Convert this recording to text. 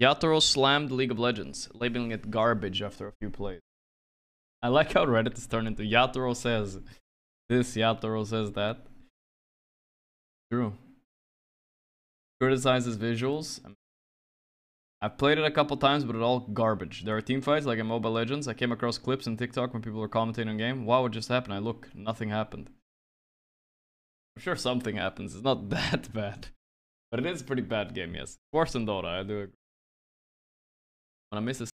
Yatoro slammed League of Legends, labeling it garbage after a few plays. I like how Reddit is turned into Yatoro says this, Yatoro says that. True. Criticizes visuals. I've played it a couple times, but it's all garbage. There are team fights like in Mobile Legends. I came across clips on TikTok when people were commentating on game. Wow, what just happened? I look, nothing happened. I'm sure something happens. It's not that bad. But it is a pretty bad game, yes. Worse than Dota, I do agree. When I miss a